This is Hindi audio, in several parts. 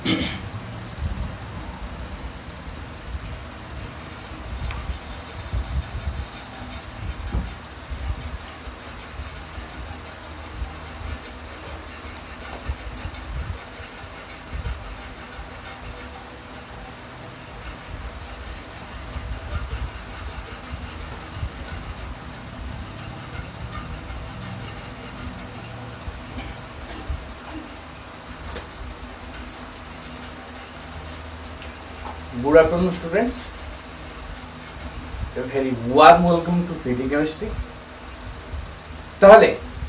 Good afternoon, students. A very warm welcome to PD Chemistry. ताहले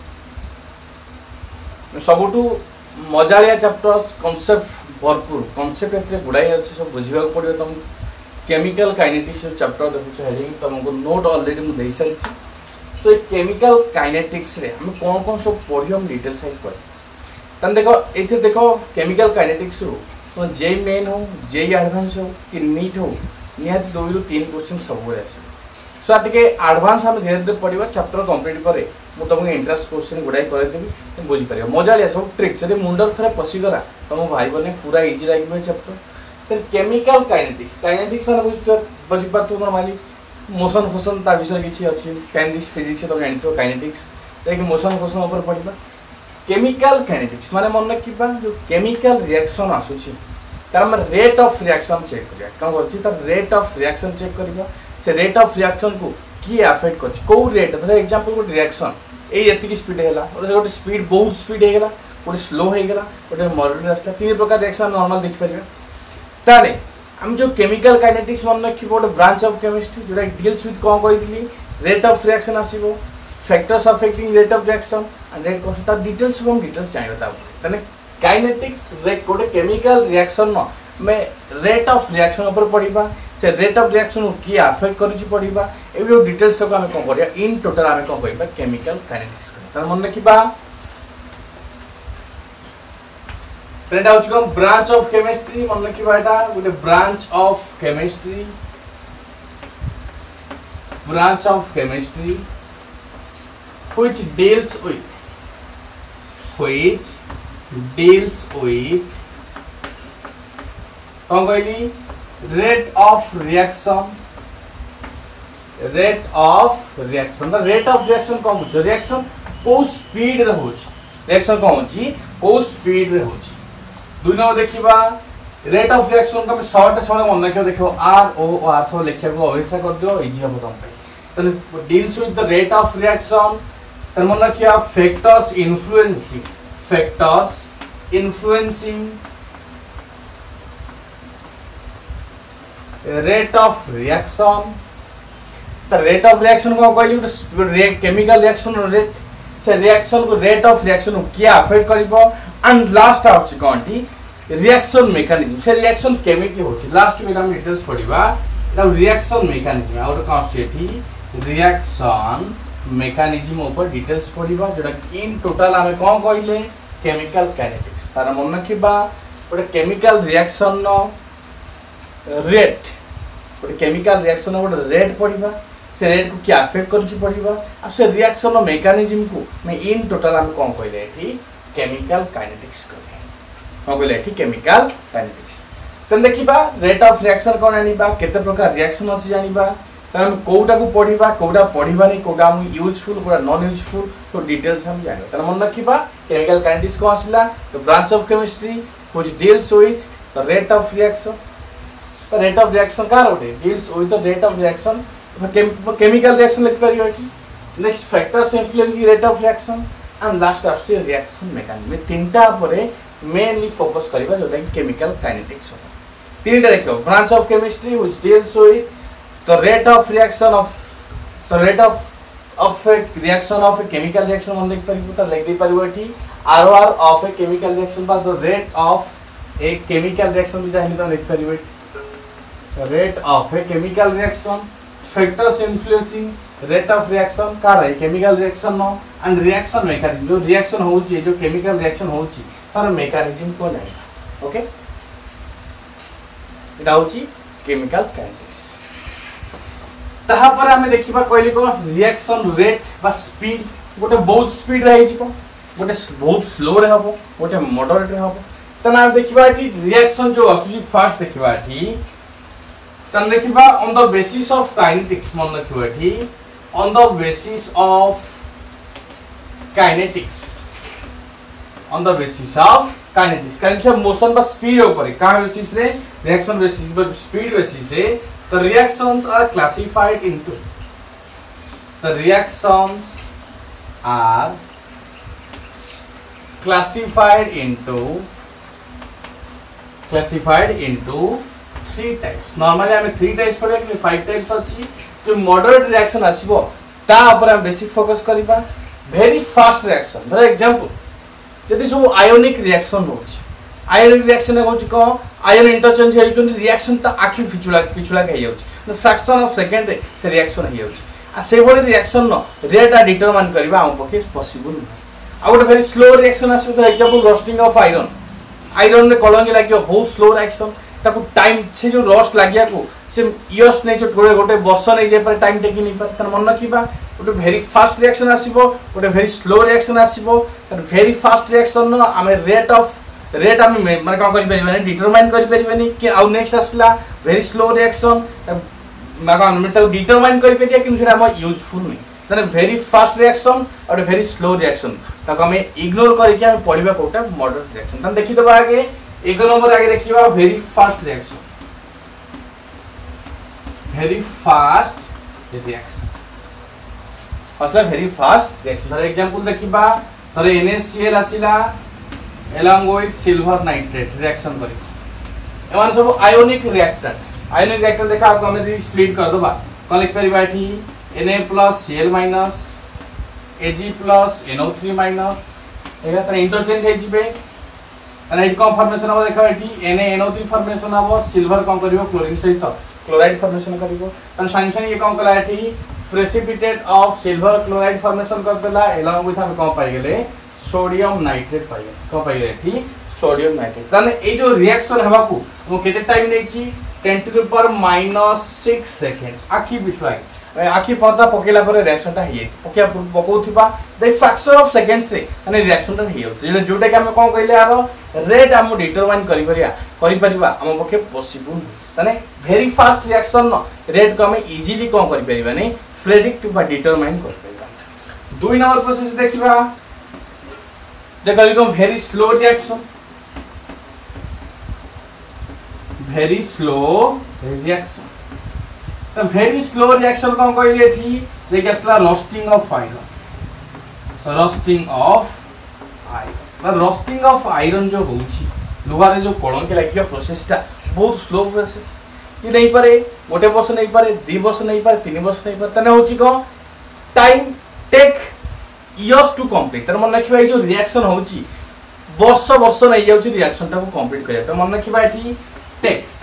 सबुठु मजालिया चैप्टर कॉन्सेप्ट भरपूर कॉन्सेप्ट एते गुडाई अछि सब बुझिबा पड़ियो तुम केमिकल काइनेटिक्स चैप्टर देखु हेडिंग तुमको नोट ऑलरेडी मु देई सारी छी। तो ये केमिकल काइनेटिक्स रे हम कोन सब पढ़ियो हम डिटेल साइड पर तन देखो एथे देखो केमिकल काइनेटिक्स रो तो जे मेन हो जे एडवांस हो कि नीट हो निहाती 2 ରୁ 3 क्वेश्चन सब आसे सो टिके एडवांस हम धीरे धीरे पढ़िबा चैप्टर कंप्लीट करे मु तुमको इंटरेस्ट क्वेश्चन गुडाई करे देबी तुम बुझी परियो मजालिया सब ट्रिक से मुंडर थरे पसी गला तुम भाई बने पूरा इजी लागिबे चैप्टर। फिर केमिकल काइनेटिक्स माने बुझी पार तुम नॉर्मली मोशन फोशन ता विषय किछि अछि काइनेटिक्स फिजिक्स तो जानथो काइनेटिक्स लेकिन मोशन फोशन ऊपर पढ़िबा। केमिकल काइनेटिक्स माने मन रखिबा जो केमिकल रिएक्शन आसुछि तार हम रेट ऑफ रिएक्शन चेक करिया कौन करछि तार रेट ऑफ रिएक्शन चेक करिया से रेट ऑफ रिएक्शन को की अफेक्ट करछि को रेट धर एग्जांपल को रिएक्शन ए एति स्पीड हैला और गोटे स्पीड बहुत स्पीड हे गेला गोटे स्लो हे गेला गोटे मॉडरेट आसला तीन प्रकार रिएक्शन नॉर्मल देख परिबा। ताले हम जो केमिकल काइनेटिक्स मन रखिबो गोटे ब्रांच ऑफ केमिस्ट्री जोटा डील्स विथ कोन कहितली रेट ऑफ रिएक्शन आसीबो factors affecting rate of reaction and rate कौन ता डिटेल्स हम डिटेल्स चाहिए बता तने काइनेटिक्स रेट गोटे केमिकल रिएक्शन न में रेट ऑफ रिएक्शन ऊपर पढ़िबा से रेट ऑफ रिएक्शन को की अफेक्ट करूची पढ़िबा ए भी डिटेल्स को हम कोन करिया इन टोटल हम कोन कहिबा केमिकल काइनेटिक्स त मन रखिबा फ्रेंड आउच को ब्रांच ऑफ केमिस्ट्री मन रखिबा एटा गोटे branch of chemistry which deals with कौन कहली rate of reaction rate of reaction कौन हो रिएक्शन को स्पीड रे हो रिएक्शन कौन होची को स्पीड रे होची दुई नंबर देखिबा रेट ऑफ रिएक्शन को शॉर्ट शॉर्ट मन रखियो देखो आर ओ आर सब लिखिया को अभ्यास कर दियो इजी हम तुम पे तो deals with the rate of reaction तर मन रखिया factors influencing rate of reaction the rate of reaction को कहली केमिकल रिएक्शन रेट से रिएक्शन को रेट ऑफ रिएक्शन को क्या अफेक्ट करिवो एंड लास्ट ऑफ कोनटी रिएक्शन मैकेनिज्म से रिएक्शन केमिकली होची लास्ट में हम डिटेल्स पढिबा एटा रिएक्शन मैकेनिज्म और कांस्टेटी रिएक्शन मैकेनिज्म ऊपर डिटेल्स पढिबा जोटा इन टोटल हम कोन कहले केमिकल काइनेटिक्स तार मन रखिबा ओटे केमिकल रिएक्शन नो रेट ओटे केमिकल रिएक्शन नो ओटे रेट पढिबा से रेट को क्या अफेक्ट करछु पढिबा अब से रिएक्शन नो मैकेनिज्म को मैं इन टोटल हम कोन कहले एठी केमिकल काइनेटिक्स कहले कोन कहले एठी केमिकल काइनेटिक्स तन देखिबा रेट ऑफ रिएक्शन कोन आनिबा केते प्रकार रिएक्शन अछि जानिबा हम कोटा को पढ़िबा कोटा पढ़िबा नहीं कोटा हम यूजफुल कोटा नॉन यूजफुल तो डिटेल्स हम जानिबा तन मन रखिबा केमिकल काइनेटिक्स को आसिला the branch of chemistry which deals with the rate of reaction the rate of reaction का होते deals with the rate of reaction chemical reaction लिख परियो एठी next factors influence the rate of reaction and last आस्ते रिएक्शन मैकेनिज्म में तीनटा परे मेनली फोकस करबा जोटा केमिकल काइनेटिक्स हो तीनटा देखो branch of chemistry which deals with the rate of reaction of a chemical reaction मन देख परिबो त लिख दे परिबो एठी ROR of a chemical reaction बा the rate of a chemical reaction भी जानि त लिख परिबो rate of a chemical reaction factors influencing rate of reaction का रे chemical reaction नो and reaction mechanism जो reaction होउची जो chemical reaction होउची तार mechanism को जानि ओके एटा होउची chemical kinetics तहा पर हमें देखिबा कहली को रिएक्शन रेट बा स्पीड गोटे बहुत स्पीड रे हिजबो गोटे बहुत स्लो रे हबो गोटे मॉडरेट रे हबो तना देखिबा एठी रिएक्शन जो आसुची फास्ट देखिबा एठी तन देखिबा on the basis of kinetics मन रखिबा एठी on the basis of kinetics on the basis of kinetics kinetics motion बा स्पीड ऊपर का बेसिस रे रिएक्शन बेसिस पर स्पीड बेसिस से the reactions are classified into the reactions are classified into three types. Normally हमें 3 types पढ़े कि 5 types अच्छी जो moderate reaction आसीबो ता ऊपर हम बेसिक फोकस करिबा very fast reaction for example यदि सब आयोनिक रिएक्शन होछि आयन रिएक्शन होछि को आयन इंटरचेंज हेइ जोन रिएक्शन ता आखि पिछुला हे जाउछि फ्रैक्शन ऑफ सेकंड रे से रिएक्शन हे जाउछि आ से बडी रिएक्शन न रेट आ डिटरमाइन करबा हम पखे पॉसिबल नै आ गोटे वेरी स्लो रिएक्शन आसी for example roasting of iron iron रे कलंगी लागियो बहुत स्लो रिएक्शन ताकू टाइम से जो रोस्ट लागिया को से इयर्स नै जो गोटे वर्ष नै जे पर टाइम टेकी नै पर तन मन रखिबा गोटे वेरी फास्ट रिएक्शन आसीबो गोटे वेरी स्लो रिएक्शन आसीबो वेरी फास्ट रिएक्शन न हमें रेट हम माने का करि परिबानी डिटरमाइन करि परिबानी कि आउ नेक्स्ट आसला वेरी स्लो रिएक्शन माका हम त डिटरमाइन करि परिया कि सेटा हम यूजफुल नै तने वेरी फास्ट रिएक्शन और वेरी स्लो रिएक्शन ताको हम इग्नोर करि कि हम पढिबा कोटा मॉडरेट रिएक्शन तने देखि दबा आगे एक नंबर आगे देखिबा वेरी फास्ट रिएक्शन असला very fast reaction for example देखिबा तरे NaCl आसिला along with silver nitrate reaction करी एमान सब आयोनिक रिएक्टर देखा आपको हमें स्प्लिट कर दबा कौन लिख परिबा एठी Na+Cl- Ag+NO3- एगा त इंटरचेंज हे जिबे एना इट कम फॉर्मेशन अब देखा एठी NaNO3 फॉर्मेशन अब सिल्वर कम करिवो क्लोरीन सहित क्लोराइड फॉर्मेशन करिवो तन सांगसन ये कम कला एठी precipitate of silver chloride formation कर देला along with हम कम पाई गेले सोडियम नाइट्रेट पाइए को पाइए थी सोडियम नाइट्रेट तने ए जो रिएक्शन हवा को वो केते टाइम नै छी 10⁻⁻⁶ सेकंड आखी बिछुआ आखी पता पकेला पर रिएक्शन ता हिए पकिया पकोथिबा द फ्रैक्शन ऑफ सेकंड से माने रिएक्शन ता हियो जे जोटा के हम कोन कहले आरो रेट हम डिटरमाइन करि परिबा हम पके पॉसिबल तने वेरी फास्ट रिएक्शन न रेट को हम इजीली कोन करि परिबा नै प्रेडिक्ट बा डिटरमाइन कर परिबा दुई नंबर प्रोसेस देखिबा देखो वेरी स्लो रिएक्शन तो वेरी स्लो रिएक्शन कौन कहले थी देखि असला रोस्टिंग ऑफ आयरन जो होउची लोहा रे जो कलंक लागिया प्रोसेस ता बहुत स्लो प्रोसेस ये नहीं पारे गोटे वर्ष नहीं पारे 2 वर्ष नहीं पारे 3 वर्ष नहीं पारे तने होची को time take years to complete तर मन रखिबा जो रिएक्शन होची वर्ष नै जाउची रिएक्शन ता को कंप्लीट करिया त मन रखिबा एठी takes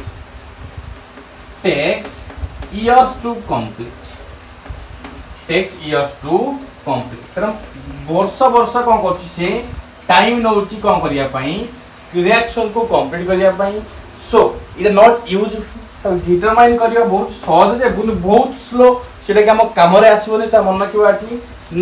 years to complete तर वर्ष कोन करची से टाइम नउची कोन करिया पई रिएक्शन को कंप्लीट करिया पई so it is not useful determine करिया बहुत सहज जे बहुत स्लो सेटा के हम काम रे आसीबोनी से मन रखिबा एठी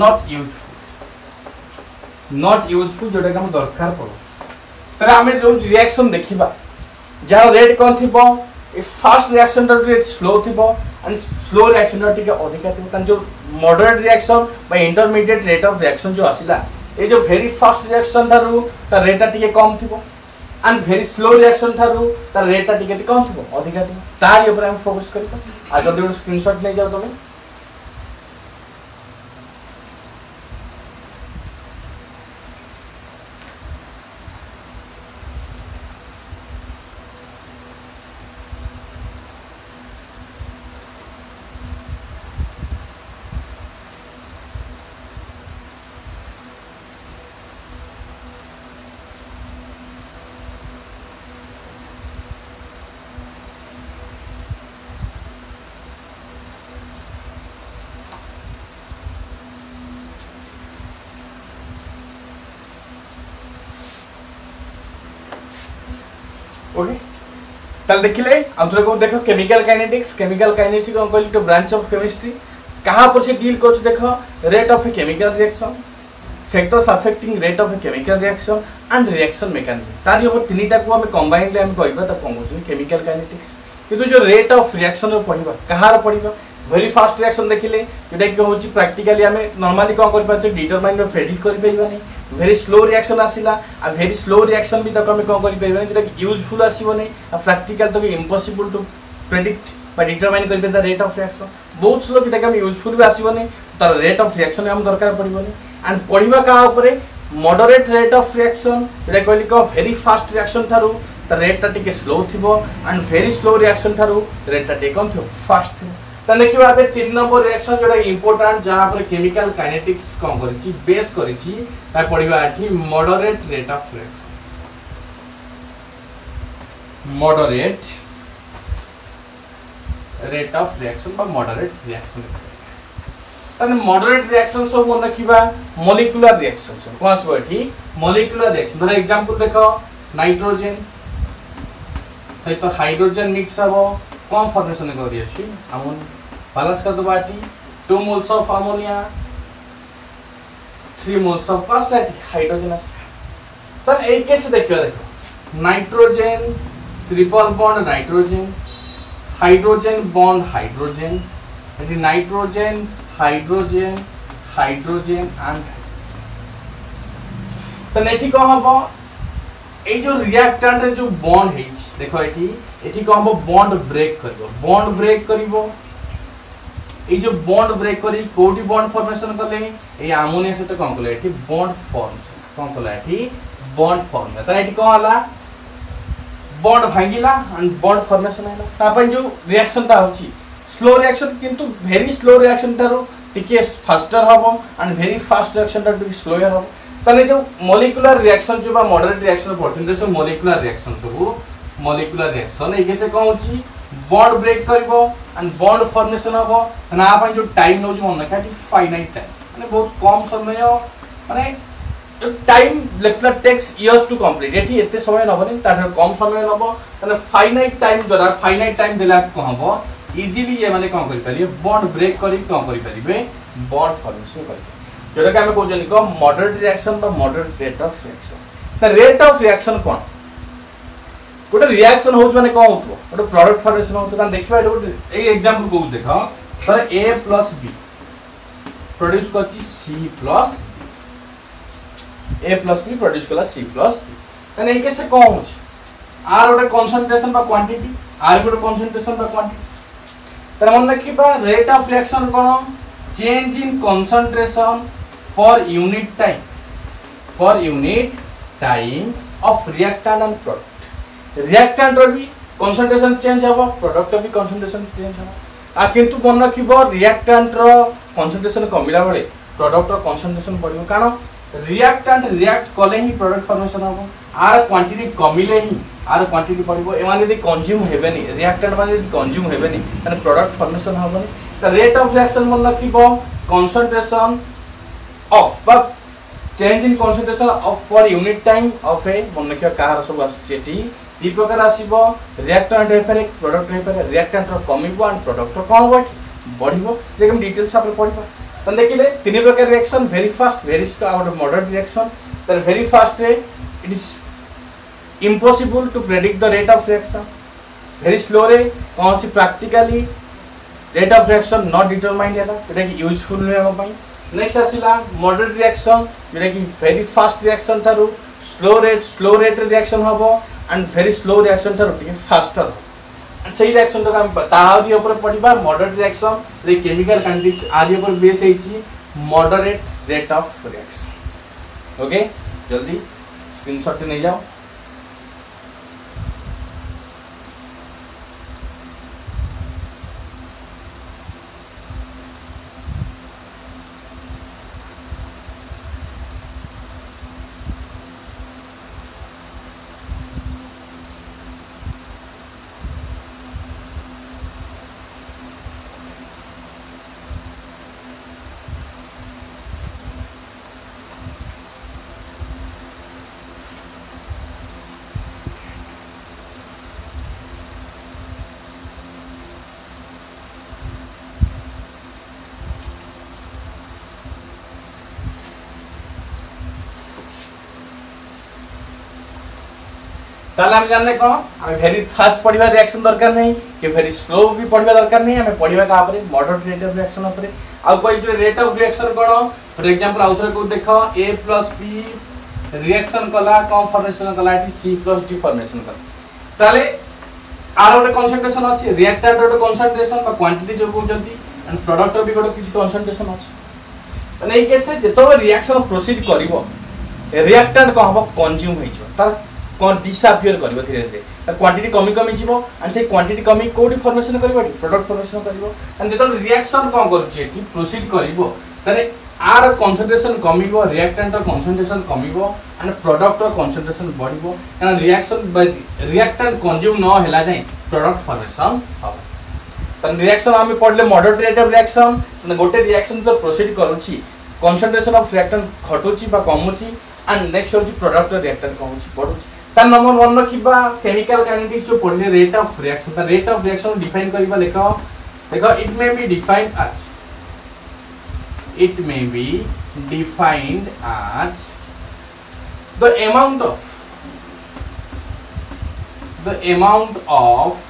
नॉट यूजफुल जोटा हम दरकार पड़ो तरा हमें जो रिएक्शन देखिबा जहाँ रेट कौन थिबो ए फास्ट रिएक्शन रेट स्लो थिबो एंड स्लो रिएक्शन रेट के अधिका थिबो तन जो मॉडरेट रिएक्शन बा इंटरमीडिएट रेट ऑफ रिएक्शन जो आसिला ए जो वेरी फास्ट रिएक्शन थारु ता रेट टिके कम थिबो एंड वेरी स्लो रिएक्शन थारु ता रेट टिके कम थिबो अधिका थिबो तार ऊपर हम फोकस करबा आ जल्दी स्क्रीनशॉट ले जाओ तमे ओके तल देखिले आउथरे को देखो केमिकल काइनेटिक्स हम कहली तो ब्रांच ऑफ केमिस्ट्री कहां पर से डील करछ देखो rate of a chemical reaction factors affecting rate of a chemical reaction and reaction mechanism तारी ऊपर तीनटा को हम कंबाइनली हम कहबा त कोन होची केमिकल काइनेटिक्स किंतु जो रेट ऑफ रिएक्शन रो पढिबा कहार पढिबा वेरी फास्ट रिएक्शन देखिले जेटा कि होची प्रैक्टिकली हमें नॉर्मली कोन कर पाते डिटरमाइन रो प्रेडिक्ट कर परिबानी वेरी स्लो रिएक्शन आसिला आ वेरी स्लो रिएक्शन भी तक हमें कोन कर परिबानी जेटा कि यूजफुल आसीबो नै आ प्रैक्टिकल तो इम्पॉसिबल टू प्रेडिक्ट बा डिटरमाइन कर द रेट ऑफ रिएक्शन बहुत स्लो जेटा कि हम यूजफुल भी आसीबो नै तर रेट ऑफ रिएक्शन हम दरकार पड़िबोनी एंड पढ़िबा का ऊपर मॉडरेट रेट ऑफ रिएक्शन जेटा कहली को वेरी फास्ट रिएक्शन थारु त रेट ता टिके स्लो थिबो एंड वेरी स्लो रिएक्शन थारु रेट ता टिके कम थिबो फास्ट थिबो त देखिबा बे 3 नंबर रिएक्शन जोटा इंपोर्टेंट जहां पर केमिकल काइनेटिक्स कम करिछि बेस करिछि ता पढ़िबा आठी moderate rate of reaction moderate rate of reaction बा मॉडरेट रिएक्शन तने मॉडरेट रिएक्शन सब मन रखिबा मॉलिक्यूलर रिएक्शन सब कोन सब एठी मॉलिक्यूलर रिएक्शन फॉर एग्जांपल देखो नाइट्रोजन सहित हाइड्रोजन मिक्स हबो कम फॉर्मेशन करी अछि अमोन बैलेंस कर दबा एठी 2 moles of ammonia 3 moles of कास्लेट हाइड्रोजन तन एक केस देखो nitrogen triple bond nitrogen hydrogen bond hydrogen एठी नाइट्रोजन हाइड्रोजन हाइड्रोजन एंड तो नेठी को हबो ए जो रिएक्टेंट रे जो बॉन्ड है देखो एठी को हबो बॉन्ड ब्रेक करबो ए जो बॉन्ड ब्रेक करी कोटी बॉन्ड फॉर्मेशन करले ए अमोनिया से तो कोन करले एठी बॉन्ड फॉर्मेशन कोन करले एठी बॉन्ड फॉर्म त एठी को हला बॉन्ड भांगिला एंड बॉन्ड फॉर्मेशन हैला तापन जो रिएक्शन ता होची स्लो रिएक्शन किंतु वेरी स्लो रिएक्शन तारो टिके फास्टर हबो एंड वेरी फास्ट रिएक्शन ता टिके स्लोयर हबो तने जो मॉलिक्यूलर रिएक्शन जो बा moderate reaction percentage molecular reaction सब मॉलिक्यूलर रिएक्शन एके से कहू छी बॉन्ड ब्रेक करबो एंड बॉन्ड फॉर्मेशन हबो ना अपन जो टाइम नो जो मन का फाइनाइट टाइम माने बहुत कम समय माने जो time lecture takes years to complete एठी एते समय नबनी तार कम समय नबो तने फाइनाइट टाइम द्वारा फाइनाइट टाइम देला कहबो इजीली ये माने कोन करि परिबे बॉन्ड ब्रेक करि कोन करि परिबे बॉन्ड फॉर्मेशन करि जेटा कि हमें कोजन को मॉडरेट रिएक्शन बा मॉडरेट रेट ऑफ रिएक्शन त रेट ऑफ रिएक्शन कोन गोटे रिएक्शन होछ माने कोन होतो गोटे प्रोडक्ट फॉर्मेशन होतो त देखिबा ए एग्जांपल को देखो सर a + b प्रोड्यूस करछि c + a + b प्रोड्यूस कला c + d तने एके से कोन होछ आर गोटे कंसंट्रेशन बा क्वांटिटी आर गोटे कंसंट्रेशन बा क्वांटिटी तर मन रखिबा रेट ऑफ रिएक्शन कोन change in concentration for unit time of reactant and product reactant रो भी कंसंट्रेशन चेंज हबो प्रोडक्ट भी कंसंट्रेशन चेंज हबो आ किंतु मन रखिबो रिएक्टेंट रो कंसंट्रेशन कमिला बेले प्रोडक्ट रो कंसंट्रेशन बढ़िबो कारण रिएक्टेंट रिएक्ट कले ही प्रोडक्ट फॉर्मेशन हबो आर क्वांटिटी कमिले ही आर क्वांटिटी बढ़िबो ए माने यदि कंज्यूम हेबेनी रिएक्टेंट माने यदि कंज्यूम हेबेनी तने प्रोडक्ट फॉर्मेशन हबोनी त रेट ऑफ रिएक्शन मन रखिबो concentration of but change in concentration of per unit time of ए मन रखिबो कार सब आछेटी दी प्रकार आसीबो रिएक्टेंट हे पारे प्रोडक्ट हे पारे रिएक्टेंट रो कमिबो एंड प्रोडक्ट रो कोन बढ़िबो लेकिन डिटेल्स आपरे पढिबा त देखिले तीन प्रकार reaction very fast very slow और मॉडरेट रिएक्शन तर वेरी फास्ट रे it is impossible to predict the rate of reaction very slow रे कौन सी practically rate of reaction not determined है जेटा कि यूजफुल नहीं हो पाई नेक्स्ट आसिला मॉडरेट रिएक्शन जेटा कि वेरी फास्ट रिएक्शन थारु स्लो रेट रिएक्शन हबो एंड वेरी स्लो रिएक्शन थारु टिके फास्टर एंड सही रिएक्शन तो हम ताहारी ऊपर पडिबा मॉडरेट रिएक्शन रे केमिकल काइनेटिक्स आरी ऊपर बेस हेची moderate rate of reaction okay जल्दी स्क्रीनशॉट ले जाओ ताले हम जानले कोन हम वेरी फास्ट पढ़िबा रिएक्शन दरकार नहीं कि वेरी स्लो भी पढ़िबा दरकार नहीं हमें पढ़िबा का ऊपर मॉडरेट रेट ऑफ रिएक्शन ऊपर आ कोई जो रेट ऑफ रिएक्शन कोन फॉर एग्जांपल आउथर को देखो a + b रिएक्शन कला कम फॉर्मेशन कला एटी c + d फॉर्मेशन कला ताले आर गोटे कंसंट्रेशन अछि रिएक्टेंट गोटे कंसंट्रेशन बा क्वांटिटी जो कहउचंती एंड प्रोडक्ट भी गोटे किछ कंसंट्रेशन अछि माने ए केस जेतो रिएक्शन प्रोसीड करिवो रिएक्टेंट को हबो कंज्यूम होई छ तार कोन डिसअपियर करिवो धीरे धीरे तार क्वांटिटी कमी कमी जीवो एंड से क्वांटिटी कमी कोडी फॉर्मेशन करिवो प्रोडक्ट फॉर्मेशन करिवो एंड जेतो रिएक्शन कोन करूची एठी प्रोसीड करिवो तारे आर कंसंट्रेशन कमिवो रिएक्टेंट कंसंट्रेशन कमिवो एंड प्रोडक्ट कंसंट्रेशन बढ़िवो एंड रिएक्शन रिएक्टेंट कंज्यूम न हैला जाय प्रोडक्ट फॉर्मेशन हबो तन रिएक्शन हम पढ़ले मॉडरेट रेट ऑफ रिएक्शन तने गोटे रिएक्शन जो प्रोसीड करूची कंसंट्रेशन ऑफ रिएक्टेंट घटुची बा कमुची एंड नेक्स्ट होची प्रोडक्ट रिएक्टेंट कमुची बढ़ुची ता नंबर 1 रखिबा केमिकल काइनेटिक्स जो पढ़ले रेट ऑफ रिएक्शन ता रेट ऑफ रिएक्शन डिफाइन करिबा देखो it may be defined as it may be defined as the amount of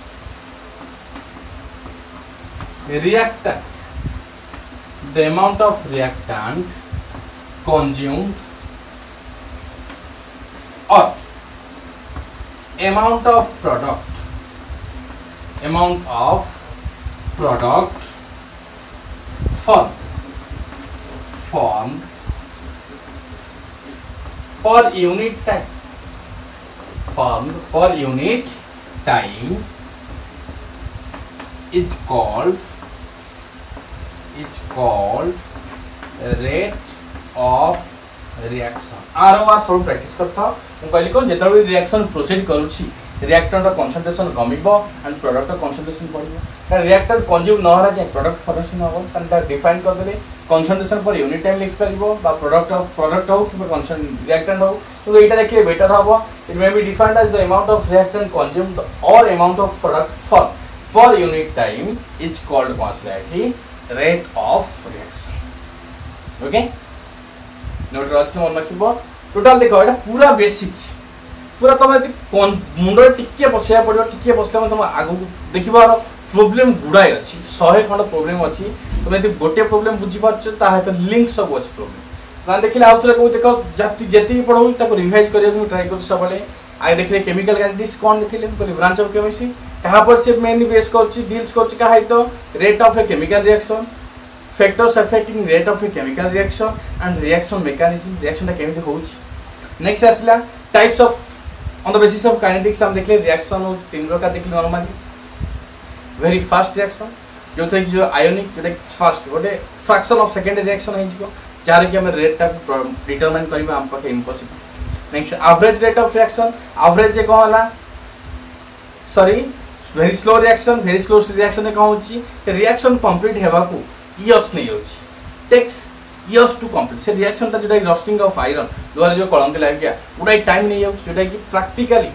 reactant consumed or amount of product formed per unit time is called rate of reaction आर सब प्रैक्टिस करता हम कहली को जेता भी रिएक्शन प्रोसीड करूची रिएक्टेंट कंसंट्रेशन कमिबो एंड प्रोडक्ट कंसंट्रेशन बढ़िबो का रिएक्टेंट कंज्यूम न होला जे प्रोडक्ट फॉर्मेशन हो तनटा डिफाइन कर देले कंसंट्रेशन पर यूनिट टाइम लिख परिबो बा प्रोडक्ट हो कि रिएक्टेंट हो तो एटा देखले बेटर होबो it may be defined as the amount of reactant consumed or amount of product for unit time is called constantly rate of reaction okay note रचना मन रखिबो टोटल देखो एटा पूरा बेसिक पूरा तुम मुंड टिके बसैया पड़ो टिके बसले तुम आगु देखिबार प्रॉब्लम गुड़ाई अच्छी 100 खंड प्रॉब्लम अच्छी तुम यदि गोटे प्रॉब्लम बुझी पारछ ता तो लिंक सब अच्छी प्रॉब्लम ना देखिले आउ थरे को देखो जति जति पढौ ताको रिवाइज करिया को ट्राई कर सबले आइ देखिले केमिकल काइनेटिक्स कोन देखिले बोली ब्रांच ऑफ केमिस्ट्री कहा पर से मेनली बेस करछि डील्स करछि कहा है तो rate of a chemical reaction factors affecting rate of a chemical reaction and reaction mechanism reaction केमिति होउछि नेक्स्ट आसला types of on the basis of kinetics हम देखले रिएक्शन हो तीन प्रकार देखले नॉर्मली वेरी फास्ट रिएक्शन जो थे जो आयोनिक जो फास्ट गोटे फ्रैक्शन ऑफ सेकंड रिएक्शन है जिको जार कि हम रेट टा डिटरमाइन करबा हम पके impossible next average rate of reaction average जे कहला सॉरी वेरी स्लो रिएक्शन कह होची रिएक्शन कंप्लीट हेबा को इयर्स नहीं होची टेक्स years to complete से रिएक्शन ता जोटा रस्टिंग ऑफ आयरन द्वारा जो कलंक लाग गया उडा टाइम नहीं जाउ जोटा कि प्रैक्टिकली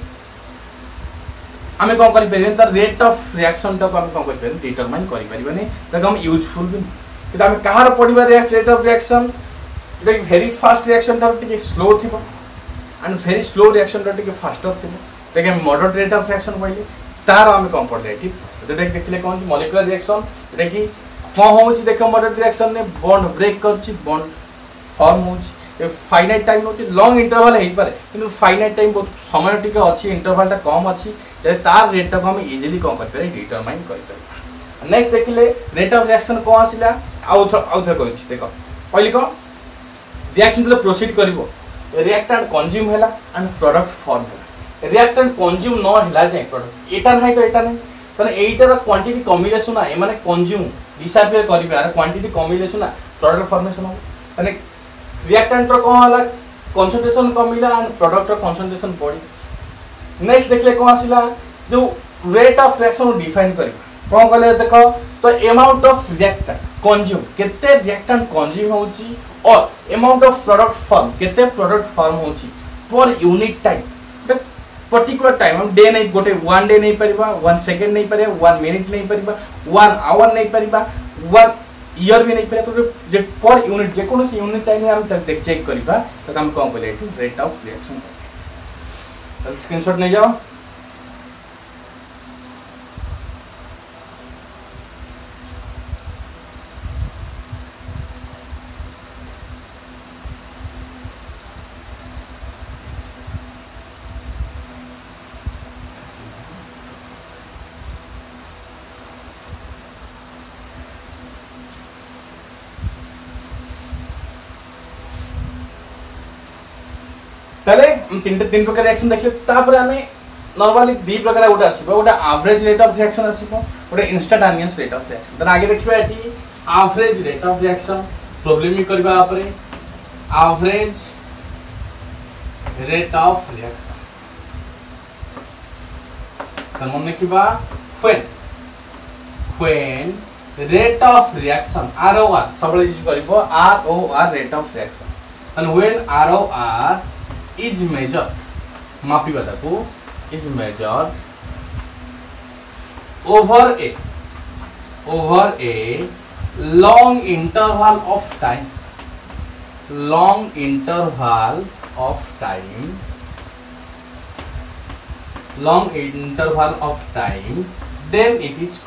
हमें कोन करि परबे त रेट ऑफ रिएक्शन ता हम कोन करि परबे डिटरमाइन करि परबे त हम यूजफुल भी कि हम कहार पडिबा रेट ऑफ रिएक्शन जोटा कि वेरी फास्ट रिएक्शन ता टिके स्लो थिबो एंड वेरी स्लो रिएक्शन ता टिके फास्टर थिबो त हम मॉडरेट रेट ऑफ रिएक्शन कहले तार हम कोन पडले ठीक जोटा कि देखले कोन मॉलिक्यूलर रिएक्शन जोटा कि कौन होची देखो मॉडरेट रिएक्शन ने बॉन्ड ब्रेक करची बॉन्ड फॉर्म होची फाइनाइट टाइम होची लॉन्ग इंटरवल हेई पारे किंतु फाइनाइट टाइम बहुत समय टिके अछि इंटरवल ता कम अछि जे तार रेट ता हम इजीली कम कर पारे डिटरमाइन कर पारे नेक्स्ट देखिले रेट ऑफ रिएक्शन को आसिला आउथर कहछि देखो पहली को रिएक्शन तो प्रोसीड करबो रिएक्टेंट कंज्यूम हैला एंड प्रोडक्ट फॉर्म हैला रिएक्टेंट कंज्यूम न हैला जे प्रोडक्ट एटा नाही तो एटा नाही तने एटार क्वांटिटी कमिले सुना ए माने कंज्यूम डिसअपियर करिबे आर क्वांटिटी कमिले सुना प्रोडक्ट फॉर्मेशन हो तने रिएक्टेंट रो कोन हला कंसंट्रेशन कमिला एंड प्रोडक्ट रो कंसंट्रेशन बॉडी नेक्स्ट देखले कोन आसिला जो रेट ऑफ रिएक्शन डिफाइन करिबा कोन कहले देखो तो अमाउंट ऑफ रिएक्टेंट कंज्यूम केते रिएक्टेंट कंज्यूम होची or amount of product form केते प्रोडक्ट फॉर्म होची for unit time particular time हम डे नहीं गोटे 1 डे नहीं परिबा 1 सेकंड नहीं परिबा 1 मिनिट नहीं परिबा 1 आवर नहीं परिबा 1 ईयर भी नहीं परिबा तो जे पर यूनिट जे कोनो यूनिट टाइम में हम चेक करिबा तो हम कोन कहले रेट ऑफ रिएक्शन स्क्रीनशॉट नहीं जाओ। तीन प्रकार रिएक्शन देखले तापर हमें नॉर्मली दी प्रकार गोटे आसीबो गोटे एवरेज रेट ऑफ रिएक्शन आसीबो गोटे instantaneous rate of reaction. Then आगे देखिबा एटी average rate of reaction problem ही करबा आपरे एवरेज रेट ऑफ रिएक्शन तन मन किबा when rate of reaction ROR सबले यूज करबो ROR rate of reaction and when ROR is measured मापिबा ताको is measured over a long interval of time then it is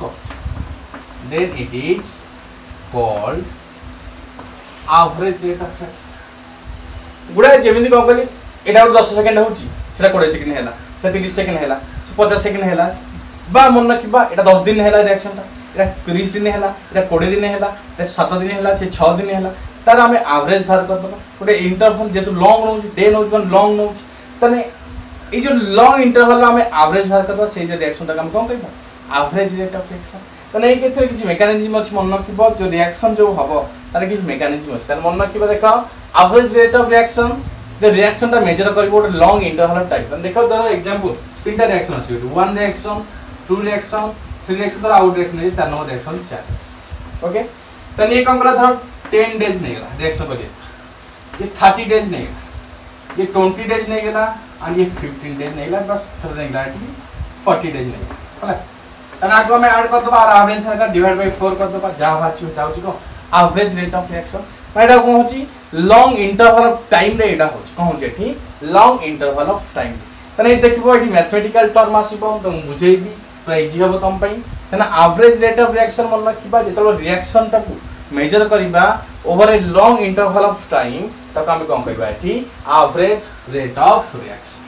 called average rate of reaction। गुडा जेमिति को कहली एटा 10 सेकंड होची सेटा 20 सेकंड हैला 30 सेकंड हैला 50 सेकंड हैला बा मन रखिबा एटा 10 दिन हैला रिएक्शन ता एटा 30 दिन हैला एटा 20 दिन हैला एटा 7 दिन हैला से 6 दिन हैला तार हमें एवरेज बाहर कर दबा गोटे इंटरवल जेतु लॉन्ग नोच डे नोच वन लॉन्ग नोच तने ए जो लॉन्ग इंटरवल हमें एवरेज बाहर कर दबा से जे रिएक्शन ता हम कोन कहबा एवरेज रेट ऑफ रिएक्शन। तने ए केथरे किछि मेकानिज्म अछि मन रखिबो जो रिएक्शन जो हबो तार किछि मेकानिज्म अछि तने मन रखिबो देखो average rate of reaction the reaction ता मेजर करबो गोटे लॉन्ग इंटरवल ऑफ टाइम। तने देखो धरो एग्जांपल तीनटा रिएक्शन अछि 1 रिएक्शन 2 रिएक्शन 3 रिएक्शन तर out reaction 4 number reaction 4 okay. तने ये कोन करा धरो 10 डेज नहीं गला रिएक्शन कर ये 30 डेज नहीं गला ये 20 डेज नहीं गला और ये 15 डेज नहीं गला बस थोड़ा नहीं गला 40 डेज नहीं गला तने आगो में ऐड कर दबा और एवरेज का डिवाइड बाय 4 कर दबा जा बात होता को एवरेज रेट ऑफ रिएक्शन एटा को होची लॉन्ग इंटरवल ऑफ टाइम रे एटा होची कोन होची एठी लॉन्ग इंटरवल ऑफ टाइम तने देखिबो एठी मैथमेटिकल टर्म आसीबो तो बुझेबी पूरा इजी हबो तम पई तने एवरेज रेट ऑफ रिएक्शन मन रखिबा जेतलो रिएक्शन ता मेजर करिबा over a long interval of time तक हम कोन कहबा एठी average rate of reaction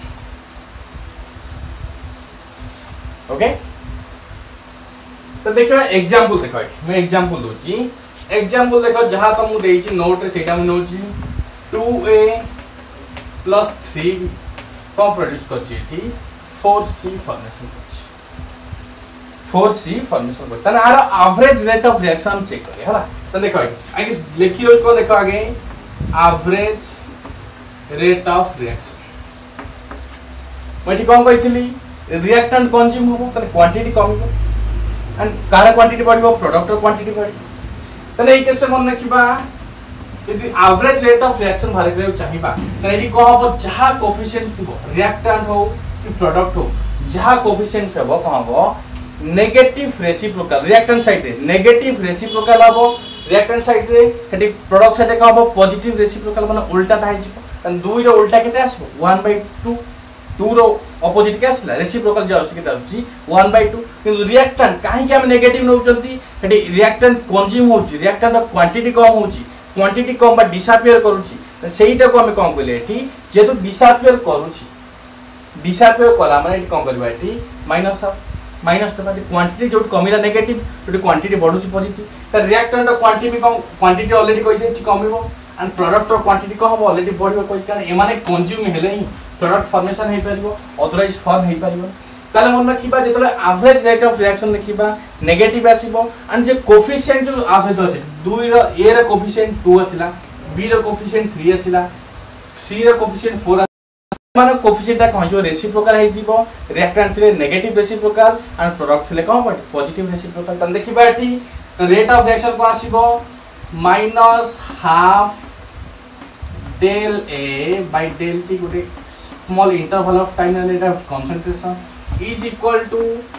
okay. तो देखो एग्जांपल देखो मैं एग्जांपल दोची एग्जांपल देखो जहां तो मु देइची नोट रे सेटा मु नोची 2a + 3 कम प्रोड्यूस करची एठी 4c फॉर्मेशन करची 4c फॉर्मेशन करता ना आरो average rate of reaction check करे हला। तो देखो आगे लिखी लो इसको देखो आगे एवरेज रेट ऑफ रिएक्शन मटी कोन कहितली रिएक्टेंट कंज्यूम होबो तने क्वांटिटी कम हो एंड कार क्वांटिटी बढ़िबो प्रोडक्ट क्वांटिटी बढ़ी तने ए केसे मन रखिबा यदि एवरेज रेट ऑफ रिएक्शन बाहर करे चाहिबा तने एडी कहबो जहा कोएफिशिएंट थिबो रिएक्टेंट हो कि प्रोडक्ट हो जहा कोएफिशिएंट थिबो कहबो नेगेटिव रेसिप्रोकल रिएक्टेंट साइड रे नेगेटिव रेसिप्रोकल हबो रिएक्टेंट साइड रे सेठी प्रोडक्ट साइड कहबो पॉजिटिव रेसिप्रोकल माने उल्टा थाइ जिवो एंड 2 रो उल्टा केते आसबो 1/2 2 रो ऑपोजिट के आसला रेसिप्रोकल जो आसी के आसी 1/2 किंतु रिएक्टेंट काहे के हम नेगेटिव नउचंती सेठी रिएक्टेंट कंज्यूम होची रिएक्टेंट क्वांटिटी कम होची क्वांटिटी कम बा डिसअपियर करूची सेहीटा को हम कोन कहले एठी जेतु डिसअपियर करूची डिसअपियर कला माने एठी कोन करबा एठी माइनस तो बाकी क्वांटिटी जो कमिला नेगेटिव जो क्वांटिटी बढ़ुची पॉजिटिव त रिएक्टेंट क्वांटिटी कम क्वांटिटी ऑलरेडी कइसे कमिबो एंड प्रोडक्ट क्वांटिटी को हम ऑलरेडी बढ़िबो कइसे कारण एमाने कंज्यूम हेले ही प्रोडक्ट फॉर्मेशन हे परिबो अदरवाइज फॉर्म हे परिबो ताले मन रखिबा जेतले एवरेज रेट ऑफ रिएक्शन देखिबा नेगेटिव आसीबो एंड जे कोएफिशिएंट जो आसे तो 2 रो a रो कोएफिशिएंट 2 आसिला b रो कोएफिशिएंट 3 आसिला c रो कोएफिशिएंट 4 माने कोएफिशिएंट ता कहजो रेसिप्रोकल हे जीवो रिएक्टेंट थिले नेगेटिव रेसिप्रोकल एंड प्रोडक्ट थिले कोन पॉजिटिव रेसिप्रोकल तन देखिबा एठी रेट ऑफ रिएक्शन को आसीबो -half del a by del t Gute small interval of time and rate of concentration is equal to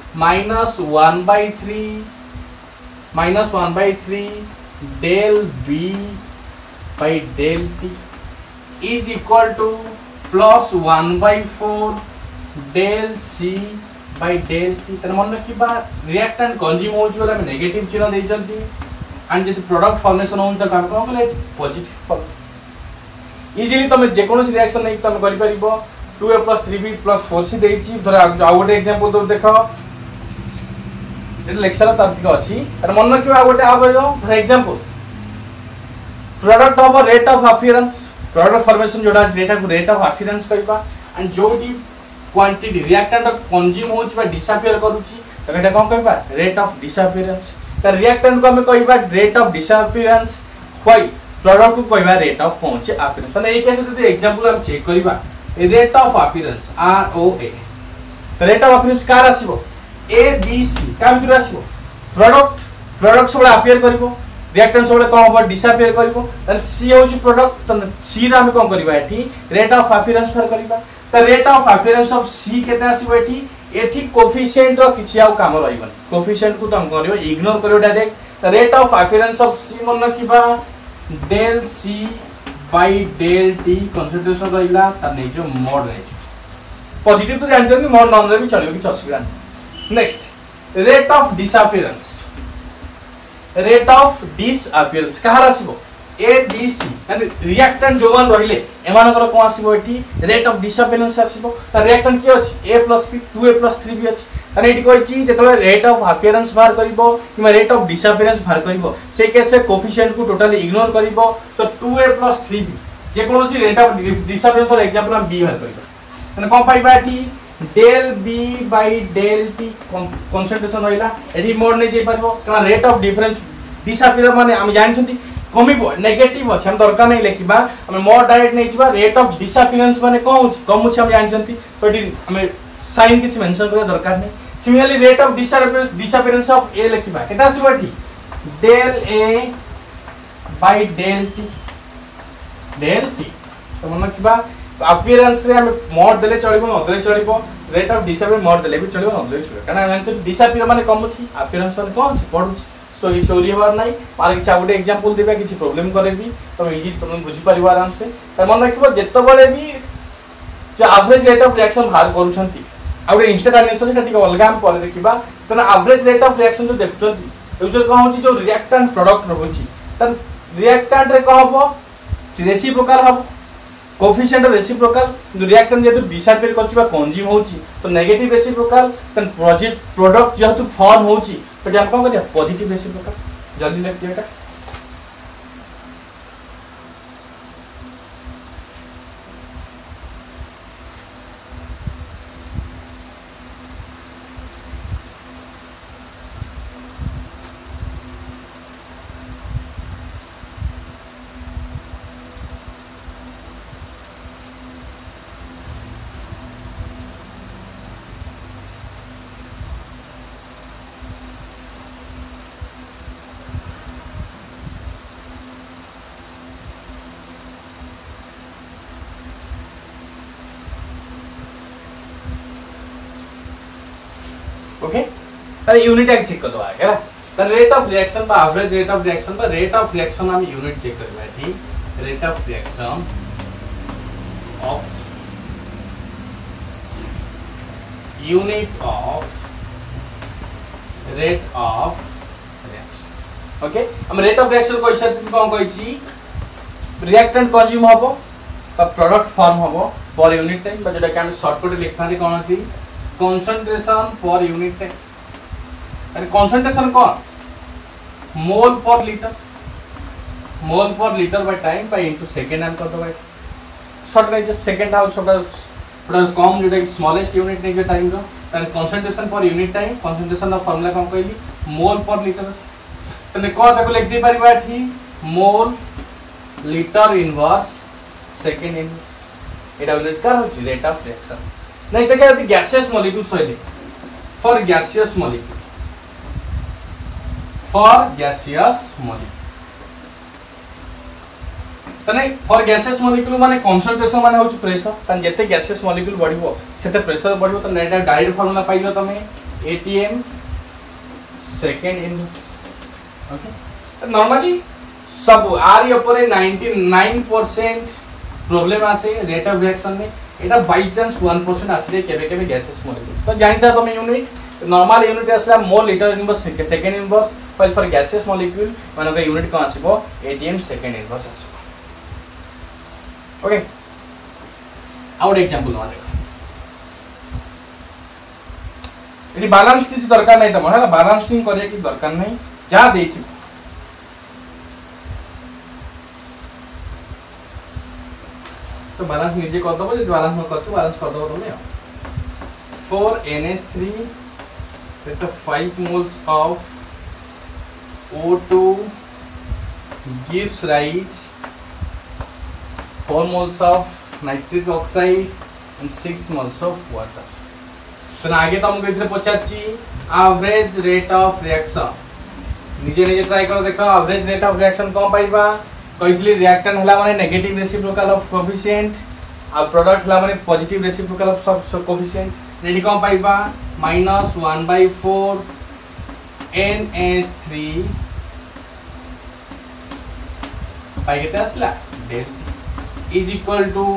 -1/3 del b by del t is equal to +1/4 del c by del t तने मन रखिबा रिएक्टेंट कंज्यूम होउछ बोले हम नेगेटिव चिन्ह दैछंती एंड जदि प्रोडक्ट फॉर्मेशन होउछ त हम कोन बोले पॉजिटिव फॉर्म इजीली तमे जे कोनो रिएक्शन नै तमे करि परिबो 2a + 3b + 4c देछि धर आ गोटे एग्जांपल दो देखो लेक्चर तार्किक अछि अरे मन रखिबा गोटे आ बयो for example product of rate of appearance product formation जोडा डेटा को रेट ऑफ अपीयरेंस कहबा एंड जोटी क्वांटिटी रिएक्टेंट कंज्यूम होउछ बा डिसअपीयर करूची त एटा कोन कहबा रेट ऑफ डिसअपीयरेंस त रिएक्टेंट को हम कहबा रेट ऑफ डिसअपीयरेंस व्हाई प्रोडक्ट को कहबा रेट ऑफ पहुंचे अपीयरेंस त एई केस जदी एग्जांपल हम चेक करबा rate of appearance ROA rate of appearance कार आसीबो A B C का भितर आसीबो प्रोडक्ट सब अपीयर करबो रिएक्टेंट सब कोन हो डिसअपीयर करबो त C होउची प्रोडक्ट त C रा हम कोन करबा एठी रेट ऑफ अपीयरेंस फर करबा त rate of appearance of C केते आसीबो एठी कोफिशिएंट रो किछि आउ काम रहइबन कोफिशिएंट को त हम करियो इग्नोर करियो डायरेक्ट त rate of appearance of C मन किबा del C by del T concentration रहिला त नेजो मोड नै पॉजिटिव तो जानते हो मोड नॉन रे भी चलियो कि असुविधा नेक्स्ट रेट ऑफ डिसअपीयरेंस कहार आसीबो A B C यानी रिएक्टेंट जोवन रहिले एमानकर कोन आसीबो एठी रेट ऑफ डिसअपीयरेंस आसीबो त रिएक्टेंट की अछि A + B 2a + 3b अछि यानी एठी कहै छी जेतले रेट ऑफ अपीयरेंस बाहर करिवो किमा रेट ऑफ डिसअपीयरेंस बाहर करिवो से केस से कोफिशिएंट को टोटली इग्नोर करिवो तो 2a + 3b जे कोनोसी rate of disappearance for example हम b बाहर करिवो यानी कोन पाइबा एठी del B by del T concentration होइला एठी मोड नै जे परबो कारण रेट ऑफ डिफरेंस डिसअपीयर माने हम जानछंती कमिबो नेगेटिव अछि हम दरकार नै लेखिबा हम मोड डायरेक्ट नै छिबा रेट ऑफ डिसअपीयरेंस माने कोन कम अछि हम जानछंती तो एठी हम साइन किछ मेंशन करे दरकार नै similarly rate of disappearance of A लेखिबा केटा आसीबो एठी del A by del T तो मन किबा अपीयरेंस रे हम मोड देले चलिबो नदेले चलिबो रेट ऑफ डिसअपीयर मोड देले भी चलिबो नदेले चलिबो कारण हम तो डिसअपीयर माने कम अछि अपीयरेंस माने कोन अछि पडुछि सो ई सोरी हबार नै मार किछ गोटे एग्जांपल देबा किछ प्रॉब्लम करेबी तो इजी तुम बुझी परिबो आराम से त मन रखिबो जत्तो बळे भी जे एवरेज रेट ऑफ रिएक्शन भाग करूछंती आ गोटे इंस्टेंटेनियस सेटा ठीक अलगा हम पर देखिबा त एवरेज रेट ऑफ रिएक्शन जो देखछंती यूजर कोन होची जो रिएक्टेंट प्रोडक्ट रहउची त रिएक्टेंट रे को हबो रेसिप्रोकल हबो कोफिशिएंट रेसिप्रोकल रिएक्टेंट जेतु डिसअपीयर करछि बा कंज्यूम होछि तो नेगेटिव रेसिप्रोकल तन प्रोडक्ट जेतु फॉर्म होछि तो हम कोन करिया पॉजिटिव रेसिप्रोकल जल्दी लिख दियटा ओके अरे यूनिट एक चेक कर दो आगे ना द रेट ऑफ रिएक्शन बा एवरेज रेट ऑफ रिएक्शन बा रेट ऑफ रिएक्शन हम यूनिट चेक करबा ठीक rate of reaction of unit of rate of reaction okay हम रेट ऑफ रिएक्शन को हिसाब से कोन कहै छी रिएक्टेंट कंज्यूम हबो त प्रोडक्ट फॉर्म हबो पर यूनिट टाइम बा जेटा हम शॉर्टकट लिखता दी कोन थी concentration per unit time and concentration कौन mole per litre by time by into second हम कर दो भाई शॉर्ट का जस्ट सेकंड हाउ थोड़ा कम जो है स्मॉलेस्ट यूनिट नहीं जो टाइम का and concentration per unit time concentration of formula कौन कहली मोल पर लीटर तने कौन ताको लिख दे परिबा थी mole litre inverse second inverse एटा यूनिट का होची रेट ऑफ रिएक्शन नेक्स्ट क्या है गैसियस मॉलिक्यूल्स होइले फॉर गैसियस मॉलिक्यूल तने फॉर गैसियस मॉलिक्यूल माने कंसंट्रेशन माने होची प्रेशर तन जते गैसियस मॉलिक्यूल बढ़िबो सेते प्रेशर बढ़िबो त नेटा डायरेक्ट फार्मूला पाइलो तमे ATM second inverse okay normally सब आर ऊपर 99% प्रॉब्लम आसे रेट ऑफ रिएक्शन में एटा बाय चांस 1% आसीले केबे केबे गैसेस मॉलिक्यूल्स तो जानता तुम यूनिट नॉर्मल यूनिट आसला mole litre inverse second inverse फाइल फॉर गैसेस मॉलिक्यूल माने का यूनिट को आसीबो एटीएम सेकंड इनवर्स आसीबो ओके आउट एग्जांपल नो देखो एटी बैलेंस किसी दरकार नहीं तमरा है बैलेंसिंग करे की दरकार नहीं जा देखि तो बैलेंस निजे कर दबो जे बैलेंस न करतो बैलेंस कर दबो तुमने 4NH3 with the 5 moles of O2 gives rise 4 moles of nitric oxide and 6 moles of water. तो आगे तुमको इधर पचाची एवरेज रेट ऑफ रिएक्शन निजे निजे ट्राई करो देखो एवरेज रेट ऑफ रिएक्शन कौन पाइबा कहितली रिएक्टेंट हला माने नेगेटिव रेसिप्रोकल ऑफ कोएफिशिएंट और प्रोडक्ट हला माने positive reciprocal of coefficient ready कौन पाइबा -1/4 NH3 पाई केते असला del is equal to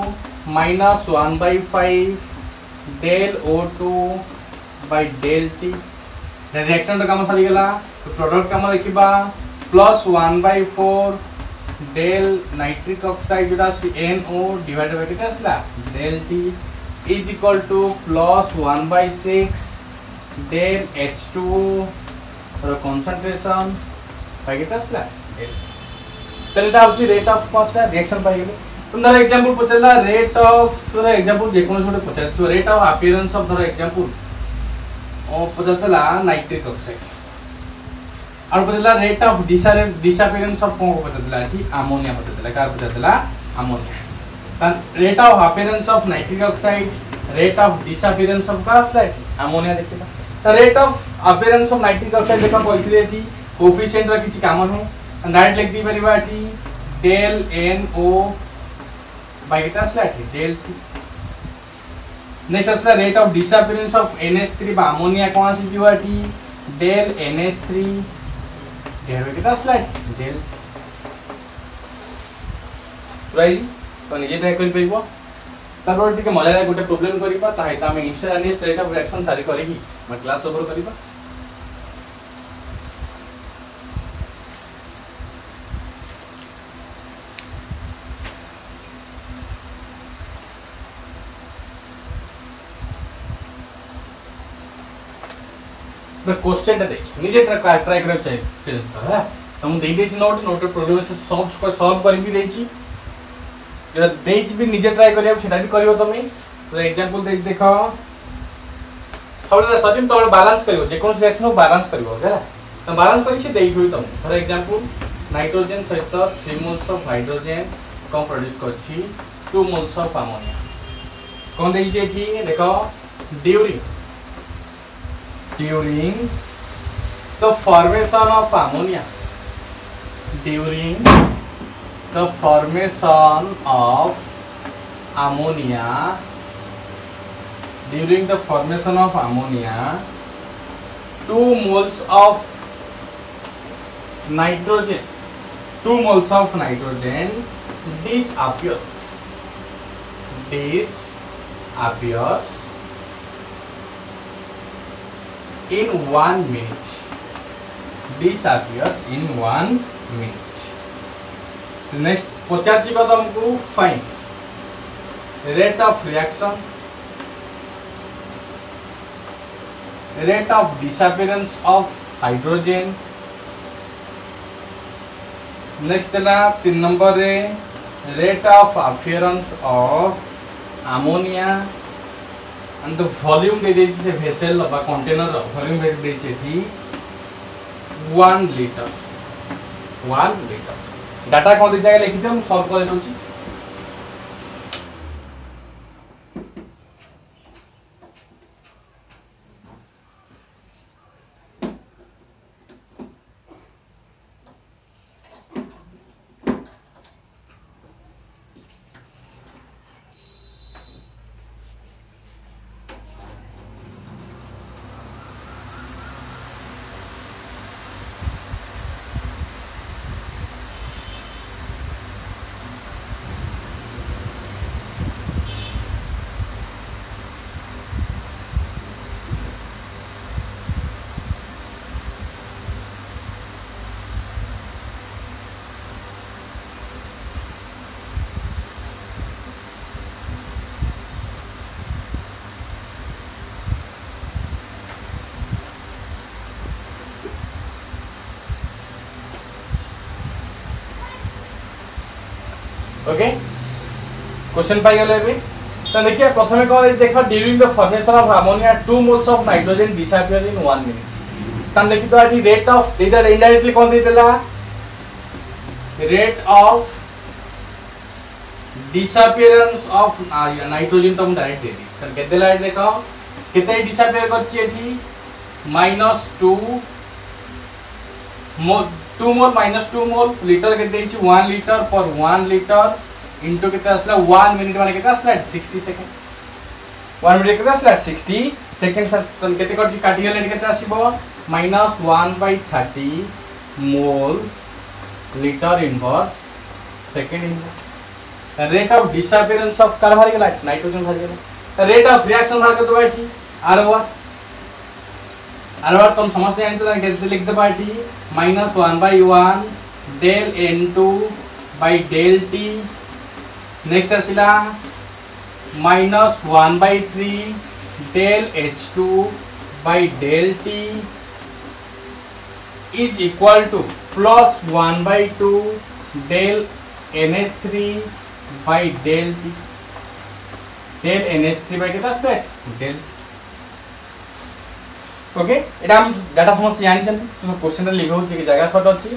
-1/5 del O2 by del T reactant काम सारी गला तो प्रोडक्ट काम देखिबा +1/4 del नाइट्रिक ऑक्साइड जोटा NO डिवाइडेड बाय केते असला del T is equal to +1/6 del H2 और कंसंट्रेशन पाई केते असला तले ता होची रेट ऑफ कॉन्स्टा रिएक्शन पाई गेले तुम धर एग्जांपल पचला रेट ऑफ धर एग्जांपल जे कोन छोटे पचला तो रेट ऑफ अपीयरेंस ऑफ धर एग्जांपल ओ पचला नाइट्रिक ऑक्साइड और पचला रेट ऑफ डिसअपीयरेंस ऑफ कोन पचला कि अमोनिया पचला कार पचला ammonia rate of appearance of nitric oxide rate of disappearance of का स्लाइड अमोनिया देखिबा तो rate of appearance of nitric oxide देखा पइथले थी कोएफिशिएंट रा किछि काम है डायरेक्ट लिख दी परिबा थी del NO by केता स्लाइड del T नेक्स्ट असला rate of disappearance of NH3 बा अमोनिया कोन आसी किवा थी del NH3 देर केता स्लाइड del राइट तो निजे ट्राई कर परिबो तापर टिके मजा लागे गोटे प्रॉब्लम करिबा ताहे त हम इंस्टेंटेनियस रेट ऑफ रिएक्शन सारी करेगी मैं क्लास ओवर करिबा द क्वेश्चन देख निजे ट्राई करा चाहिए है तुम दे देछि नोट प्रोग्राम से सॉल्व कर भी देछि जरा देछि भी निजे ट्राई करिया सेटा भी करियो तुम तो एग्जांपल दे देखो सबले सटिम तो बैलेंस करियो जे कोन रिएक्शन को बैलेंस करियो है तो बैलेंस करि से देइ थोइ तुम फॉर एग्जांपल नाइट्रोजन सहित 3 मोल्स ऑफ हाइड्रोजन को प्रोड्यूस करछि 2 मोल्स ऑफ अमोनिया कोन देइ छै कि देखो during the formation of ammonia during the formation of ammonia 2 moles of nitrogen disappears in 1 minute disappears in 1 minute next पचाची को तुमको find rate of reaction rate of disappearance of hydrogen next ना 3 नंबर रे rate of appearance of ammonia and the volume दे देछि से वेसल बा कंटेनर वॉल्यूम दे देछि थी 1 लीटर डाटा कोन दे जाय लिखि हम सॉल्व कर दोछि ओके क्वेश्चन पाई गले भी तो देखिए प्रथमे कौन देखो during the formation of ammonia 2 moles of nitrogen disappear in 1 minute तन देखि तो आठी रेट ऑफ इधर इनडायरेक्टली कौन देला rate of disappearance of nitrogen तो हम डायरेक्ट दे दी तन केते लाइट देखो केते डिसअपियर करछि एठी -2 2 मोल -2 मोल लीटर के देछि 1 लीटर पर 1 लीटर इनटू केते असला 1 मिनिट माने केते असला 60 सेकंड 1 मिनिट केते असला 60 सेकंड तन केते कटि काटि गेले केते आसीबो -1/30 mole litre inverse second inverse rate of disappearance of carbon गेला नाइट्रोजन भाग गेला रेट ऑफ रिएक्शन भाग तो बैठी आर तुम समझते हैं तो कैसे लिख दे पार्टी -1/1 del N2 by del T next आसिला -1/3 del H2 by del T is equal to +1/2 del NH3 by del T del NH3 by कितना से del ओके एटा हम डाटा समस्या जानि छन तो क्वेश्चन रे लिखो कि जगह शॉर्ट अछि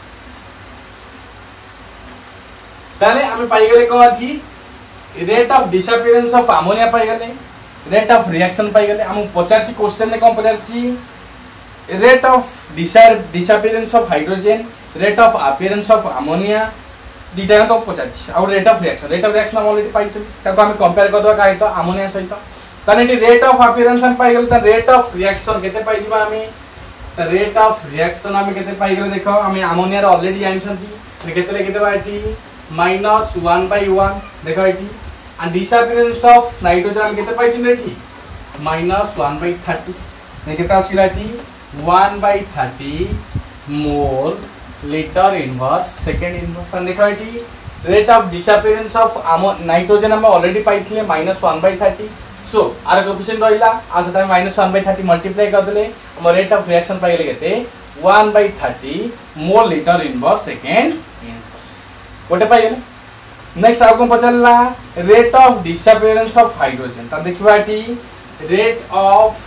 ताले हम पाई गेले को अछि rate of disappearance of ammonia पाई गेले रेट ऑफ रिएक्शन पाई गेले हम पचारछि क्वेश्चन ने कोन पचारछि rate of disappearance of hydrogen rate of appearance of ammonia दीटा तो पचारछि और रेट ऑफ रिएक्शन हम ऑलरेडी पाई छि ताको हम कंपेयर करदवा काई तो अमोनिया सहित तने रेट ऑफ अपीयरेंस हम पाई गेल त रेट ऑफ रिएक्शन केते पाई जिबा हमें त रेट ऑफ रिएक्शन हमें केते पाई गेल देखो हमें अमोनिया रे ऑलरेडी जानि छथि केते केते बाटी -1/1 देखो एठी एंड डिसअपियरेंस ऑफ नाइट्रोजन हम केते पाई छि एठी -1/30 ने केते आसीला एठी 1/30 mole litre inverse second inverse तन देखो एठी rate of disappearance of nitrogen हम ऑलरेडी पाई थिले -1/30 सो आर कोएफिशिएंट रहिला आ सेटा -1/30 मल्टीप्लाई कर देले हम रेट ऑफ रिएक्शन पाई गेले केते 1/30 mole litre inverse second inverse कोटे पाई गेले नेक्स्ट आउ को पचलला rate of disappearance of hydrogen त देखिबाटी rate of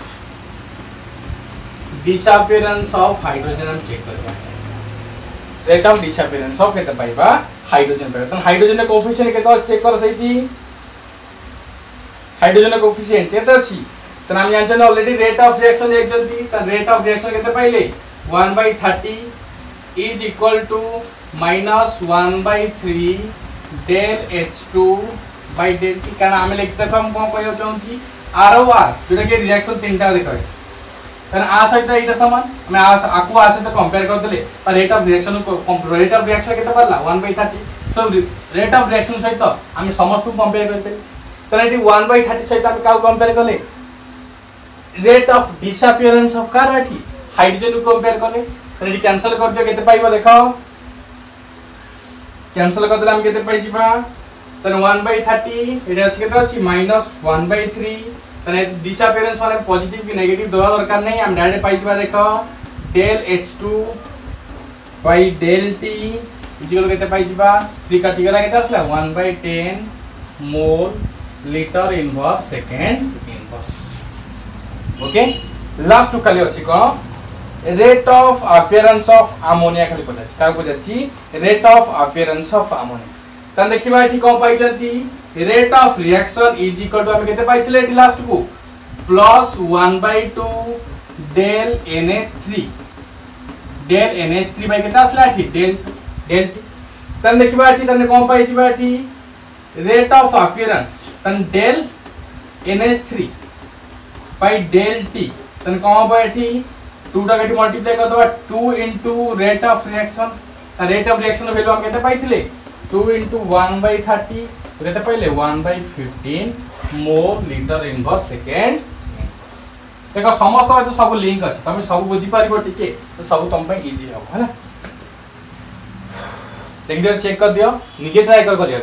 disappearance of hydrogen हम चेक करबा रेट ऑफ डिसअपियरेंस ऑफ केते पाइबा हाइड्रोजन पाइबा त हाइड्रोजन के कोएफिशिएंट केते चेक कर सैती हाइड्रोजन कोएफिशिएंट केते अछि त हम जानछन ऑलरेडी रेट ऑफ रिएक्शन एक जल्दी त रेट ऑफ रिएक्शन केते पाइले 1/30 is equal to -1/3 del H2 by del T कारण हम लिखते हम कोन कहयो चाहूची ROR जोटा के रिएक्शन तीनटा देखै कारण आ सहित एटा समान हम आकु आ सहित कंपेयर कर देले पर रेट ऑफ रिएक्शन केते पड़ला 1/30 सो रेट ऑफ रिएक्शन सहित हम समस्त कंपेयर करते तो एटी 1/30 सहित हम काउ कंपेयर करले रेट ऑफ डिसअपियरेंस ऑफ कार एटी हाइड्रोजन को कंपेयर करले तो एटी कैंसिल कर दियो केते पाइबो देखो कैंसिल कर देला हम केते पाइ जिबा तो 1/30 एटा अछि केते अछि -1/3 तने डिसअपियरेंस वाले पॉजिटिव की नेगेटिव दोला दरकार नहीं हम डायरेक्ट पाइ जिबा देखो del H2 by del T equal केते पाइ जिबा 3 काटि गेला केते असला 1/10 mole litre inverse second inverse okay last two खाली अछि को rate of appearance of ammonia खाली पचाछि का पचाछि rate of appearance of ammonia तन देखिबा एठी को पाइ जंती rate of reaction is equal to हम केते पाइथिले एठी लास्ट को +1/2 del NH3 बाय केते असला एठी del तन देखिबा एठी तने को पाइ जिबा एठी रेट ऑफ अपीयरेंस तन del NH3 by del T तन कौन बा एठी 2 टा के मल्टीप्लाई कर दबा 2 into rate of reaction rate of reaction value हम केते पाइथिले 2 into 1/30 केते पहिले 1/15 मोल लीटर इनवर्स सेकंड देखो समस्त तो सब लिंक अछि तमे सब बुझी पारिबो टिके तो सब तम पे इजी हो है ना देख दे चेक कर दियो निजे ट्राई कर करियो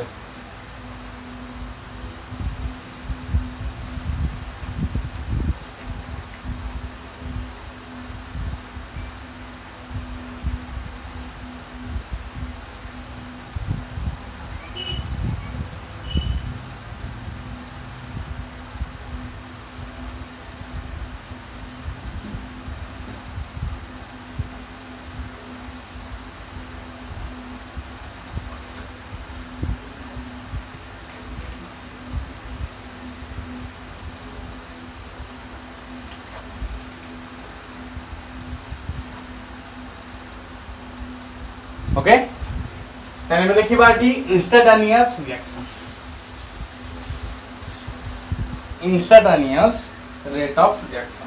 ओके ताने में देखिबा कि instantaneous reaction instantaneous rate of reaction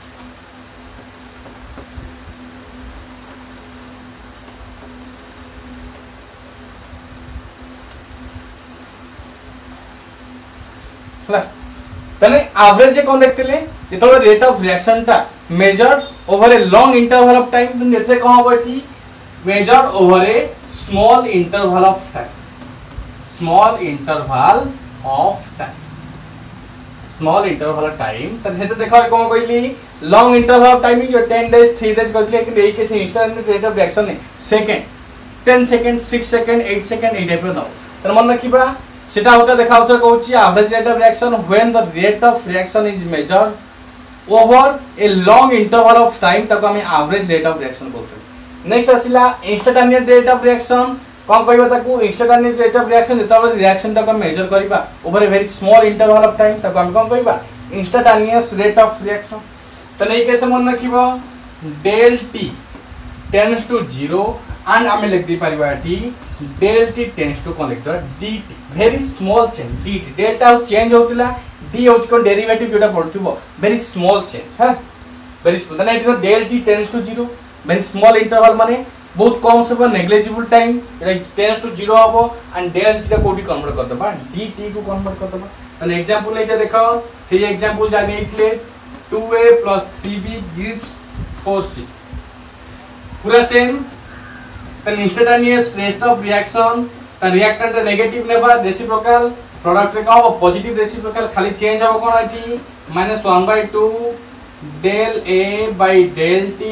तने एवरेज कौन देखते जो रेट ऑफ रिएक्शन टा measured over a long interval of time तुम जैसे कौन हम ये measured over a small interval of time small interval of time small interval of time तो देखो कौन कहली लॉन्ग इंटरवल ऑफ टाइम जो 10 days 3 days कहले कि एई case instant rate of reaction नहीं सेकंड 10 सेकंड 6 सेकंड 8 सेकंड ए टाइप नो तर मन रखिबा सेटा होता देखा होता कहूची average rate of reaction when the rate of reaction is measured over a long interval of time ताको हम एवरेज रेट ऑफ रिएक्शन बोलते नेक्स्ट आसिला इंस्टेंटेनियस रेट ऑफ रिएक्शन कौन कहबा ताको इंस्टेंटेनियस रेट ऑफ रिएक्शन जेतबे रिएक्शन ताको मेजर करबा over a very small interval of time ताको हम कौन कहबा इंस्टेंटेनियस रेट ऑफ रिएक्शन तो नहीं कैसे मन रखिबो del t tends to 0 and हम लिख दी परिबा t del t tends to कौन लिखतो dt very small change dt delta change होतला d होच को डेरिवेटिव जोटा पड़तुबो वेरी स्मॉल चेंज है वेरी स्मॉल ना it del t tends to 0 very small interval माने बहुत कम से negligible time it tends to 0 हबो एंड del t कोडी कन्वर्ट कर दबा dt को कन्वर्ट कर दबा तो एग्जांपल एटा देखो से एग्जांपल जा नेइतले 2a + 3b gives 4c पूरा सेम तो इंस्टेंटेनियस रेट ऑफ रिएक्शन तो रिएक्टेंट नेगेटिव नेबा रेसिप्रोकल प्रोडक्ट रे का हो पॉजिटिव रेसिप्रोकल खाली चेंज हो कोन आठी -1/2 del a by del t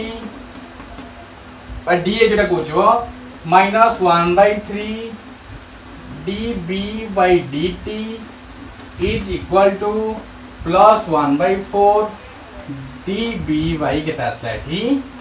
by da Zeta कोचो -1/3 db by dt is equal to +1/4 db by केता स्लाइटी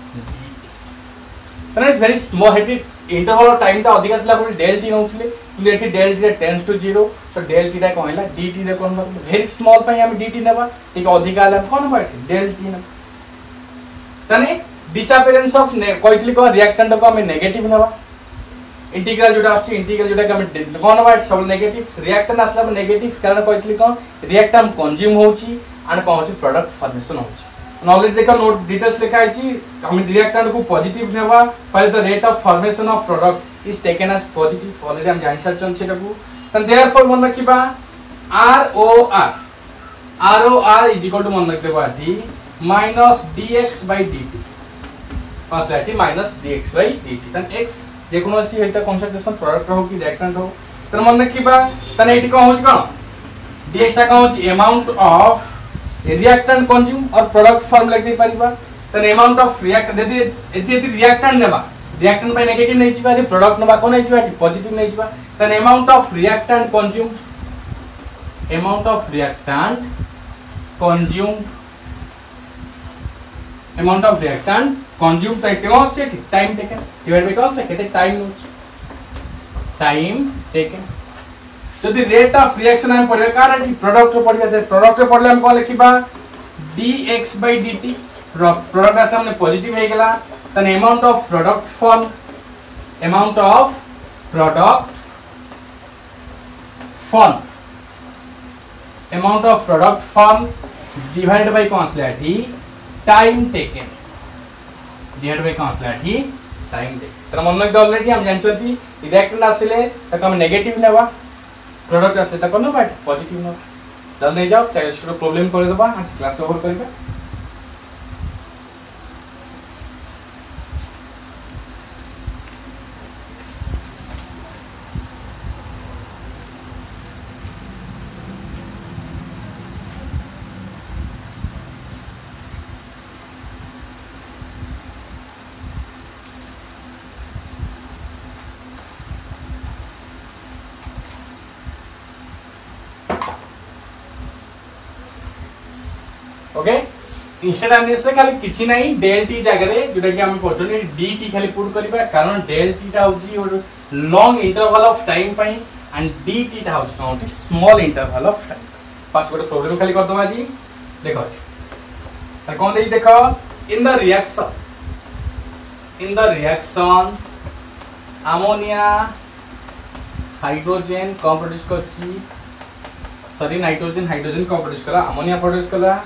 तो इट्स वेरी स्मॉल हेटी इंटरवल ऑफ टाइम ता अधिक थला कोन del t नउथले कि एठी del t टेंड्स टू 0 तो del t ता कहला dt रे कोन वेरी स्मॉल पई हम dt नेबा ठीक अधिक आला कोन बाटी del t न तने डिसअपियरेंस ऑफ कहतली को रिएक्टेंट को हम नेगेटिव नेबा इंटीग्रल जोटा आछी इंटीग्रल जोटा हम कोन बाटी सब नेगेटिव रिएक्टेंट आसला नेगेटिव कारण कहतली को रिएक्टेंट कंज्यूम होची एंड पहुंची प्रोडक्ट फॉर्मेशन होची नॉलेज देखो नोट डिटेल्स लिखा है हम रिएक्टेंट को पॉजिटिव नेबा पहले तो rate of formation of product is taken as positive already हम जानि सारछन सेटाकू तन देयरफॉर मन रखिबा ROR इज इक्वल टू मन रख देबा टी -dx by dt पासलाटी -dx by dt तन x जे कोनो सी हेता कंसंट्रेशन प्रोडक्ट हो कि रिएक्टेंट हो तन मन रखिबा तन एटी को होच कोन dx ता को होच अमाउंट ऑफ रिएक्टेंट कंज्यूम और प्रोडक्ट फॉर्म लिख दे परिबा तन अमाउंट ऑफ रिएक्ट यदि रिएक्टेंट नेबा रिएक्टेंट बाय नेगेटिव नै छिबा प्रोडक्ट नेबा कोन नै छिबा पॉजिटिव नै छिबा तन amount of reactant consume amount of reactant consume त टेस्ट से time taken divide by cost केते टाइम नोच टाइम टेकन जदि रेट ऑफ रिएक्शन हम पढ़े कारण प्रोडक्ट पढ़िबा ते प्रोडक्ट पढ़ले हम कोन लिखिबा dx by dt प्रोडक्ट आसा हमने पॉजिटिव हे गेला तन amount of product form divide by कांस्लेटी टाइम टेकन डिवाइड बाय कांस्लेटी टाइम टेकन तर मन में ऑलरेडी हम जानछथि रिएक्टेंट आसिले त हम नेगेटिव नेबा प्रोडक्ट आसे त कोनो बात पॉजिटिव न जल्दी नहीं जाओ टेस्ट को प्रॉब्लम कर देबा आज क्लास ओवर करबा ओके इंस्टेंटेनियस खाली किछि नाही del t जगह रे जोटा कि हम पछने dt खाली पुट करबा कारण del t ता होची और लॉन्ग इंटरवल ऑफ टाइम पई एंड dt ता होची count small interval of time पास गोटे प्रॉब्लम खाली कर दवा जी देखो त कोन देई देखो in the reaction ammonia hydrogen कौन प्रोड्यूस करची सॉरी नाइट्रोजन हाइड्रोजन कौन प्रोड्यूस कला अमोनिया प्रोड्यूस कला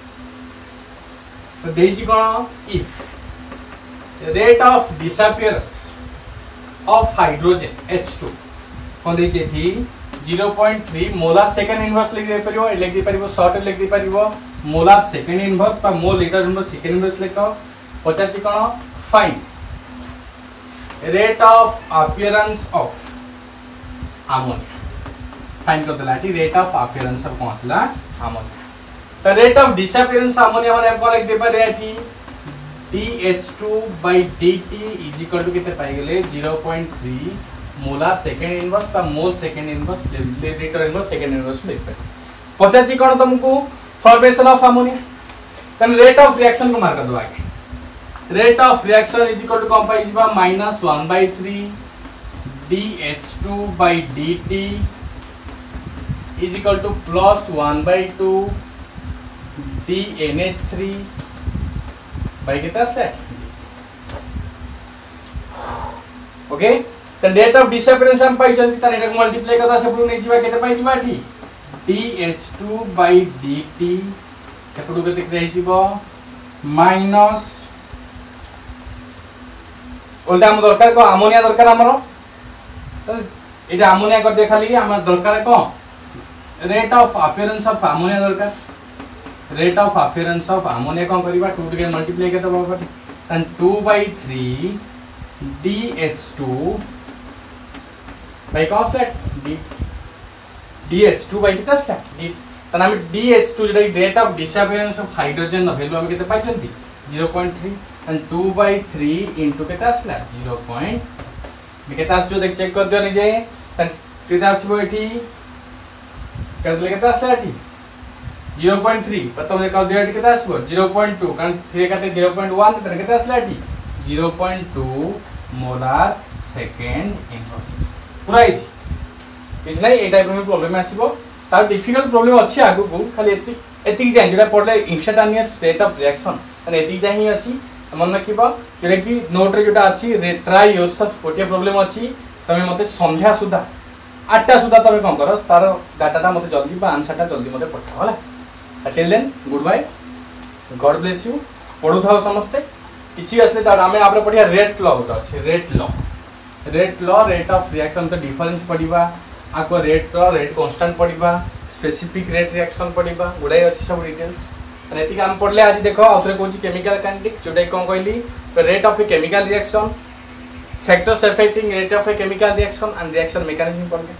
तो देजी कोन if rate of disappearance of hydrogen H2 कोन देजी थी 0.3 मोलार सेकंड इनवर्स लिख दे परिबो लिख दे परिबो शॉर्ट लिख दे परिबो molar second inverse per mole litre inverse second inverse लिखो पचाची कोन find rate of appearance of ammonia find कर देला ठी रेट ऑफ अपीयरेंस ऑफ कौन असला अमोनिया तो रेट ऑफ डिसअपियरेंस अमोनिया माने आपको लिख दे पारे ठी dH2/dt इज इक्वल टू कितने पाई गेले 0.3 मोलार सेकंड इनवर्स का mole second inverse litre inverse second inverse लिख पे पचाची कोन तुमको फॉर्मेशन ऑफ अमोनिया तन रेट ऑफ रिएक्शन को मार कर दो आगे rate of reaction is equal to कौन पाई जीवा -1/3 dH2/dt is equal to +1/2 dNH3 by कितना step okay the rate of disappearance हम पाई जल्दी तने को मल्टीप्लाई करता सब नहीं जीवा केते पाई जीवा ठी dH2/dt केपडू केते दे जीवो माइनस ओल्टा हम दरकार को अमोनिया दरकार हमरो तो एटा अमोनिया कर दे खाली हम दरकार को rate of appearance of ammonia दरकार rate of appearance of ammonia कोन करबा 2 के मल्टीप्लाई करते बाबा तन 2/3 dH2 by cause that dH2 by कितना स्टेप d तन हम dH2 जेटा rate of disappearance of hydrogen value हम केते पाइ जंती 0.3 and 2/3 into कितना आसला 0. मैं कितना आसो देख चेक कर दियो निजे तन कितना आसबो एठी कर ले कितना आसला एठी 0.3 पता मुझे कर दियो एठी कितना आसबो 0.2 कारण 3 काटे 0.1 तन कितना आसला एठी 0.2 मोलार सेकंड इनवर्स पूरा इजी किछ नहीं ए टाइप में प्रॉब्लम आसीबो तार डिफिकल्ट प्रॉब्लम अछि आगु को खाली एति जान जेटा पडले इंस्टेंटेनियस रेट ऑफ रिएक्शन तन एति जाही अछि मन रखिबो जेले कि नोट रे जोटा अछि ट्राई योरसेल्फ गोटे प्रॉब्लम अछि तमे मते संध्या सुधा 8टा सुधा तमे कोन करो तार डाटाटा मते जल्दी बा आंसरटा जल्दी मते पठाओ होला till then goodbye God bless you पढु थाओ समस्ते किछि असले डाटा हमें आपरे पढिया रेट लॉ होता अछि rate law rate of reaction तो डिफरेंस पडिबा आको रेट कांस्टेंट पडिबा स्पेसिफिक रेट रिएक्शन पडिबा गुडाई अछि सब डिटेल्स एति काम पडले आज देखो आउथरे कोची केमिकल काइनेटिक्स जोटा कोन कहली rate of a chemical reaction factors affecting rate of a chemical reaction and reaction mechanism पडले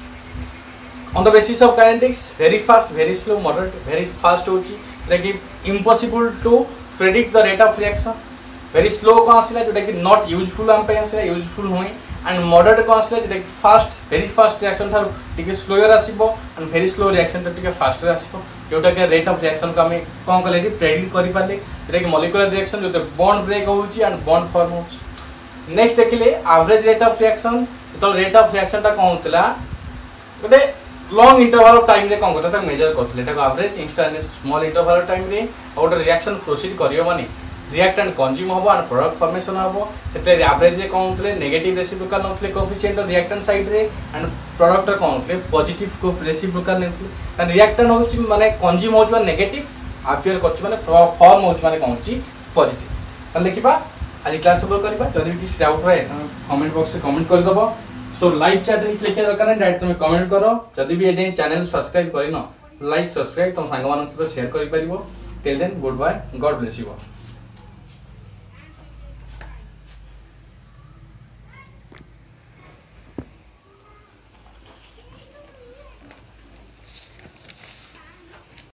on the basis of kinetics very fast very slow moderate very fast होची लेकिन impossible to predict the rate of reaction very slow को आसिला जोटा कि नॉट यूजफुल हम पे आसिला यूजफुल होई एंड मॉडरेट को आसिला जोटा कि फास्ट वेरी फास्ट रिएक्शन थार टिके स्लोयर आसीबो एंड वेरी स्लो रिएक्शन टिके फास्टर आसीबो जोटा के रेट ऑफ रिएक्शन को हमें कोन कले प्रेडिक्ट करि पाले जोटा कि मॉलिक्यूलर रिएक्शन जोटे बॉन्ड ब्रेक होउची एंड बॉन्ड फॉर्म होउची नेक्स्ट देखिले एवरेज रेट ऑफ रिएक्शन तो रेट ऑफ रिएक्शन ता कोन होतला गोटे लॉन्ग इंटरवल ऑफ टाइम रे कोन करता मेजर करथले एटा average instantaneous small interval of time रे और रिएक्शन प्रोसीड करियो माने रिएक्टेंट कंज्यूम होबो एंड प्रोडक्ट फॉर्मेशन होबो तेते एवरेज रे कोन होतले नेगेटिव रेसिप्रोकल नथले कोएफिशिएंट ऑफ रिएक्टेंट साइड रे एंड प्रोडक्ट रे कोन होतले पॉजिटिव को रेसिप्रोकल नथले एंड रिएक्टेंट होची माने कंज्यूम होची माने नेगेटिव अपियर करची माने फॉर्म होची माने कोन होची पॉजिटिव त देखिबा आज क्लास शुरू करबा जदी किछ डाउट रहे कमेंट बॉक्स से कमेंट कर दबो सो लाइव चैट रे लिखे दरकार नै डायरेक्ट तुम कमेंट करो जदी भी ए जे चैनल सब्सक्राइब करिनो लाइक सब्सक्राइब तुम संग मान शेयर करि परिबो till then goodbye God bless you.